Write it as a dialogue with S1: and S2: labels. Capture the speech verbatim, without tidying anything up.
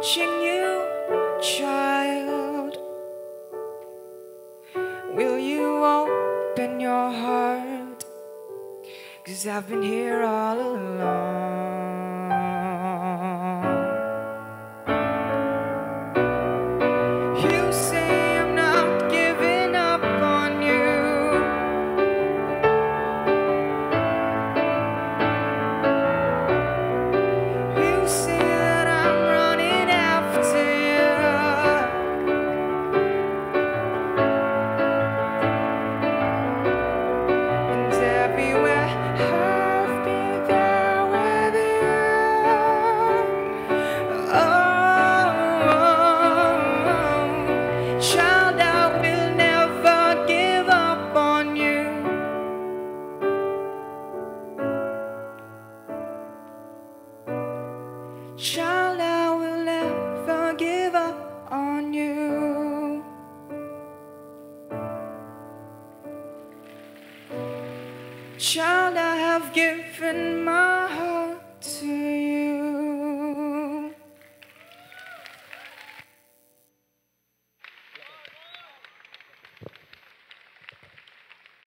S1: watching you, child. Will you open your heart? 'Cause I've been here all along. You say I'm not giving up on you. You say that I'm running after you. And everywhere I've been there with you. Oh, child, I will never give up on you. Child, I will never give up on you. Child, I have given my heart to you.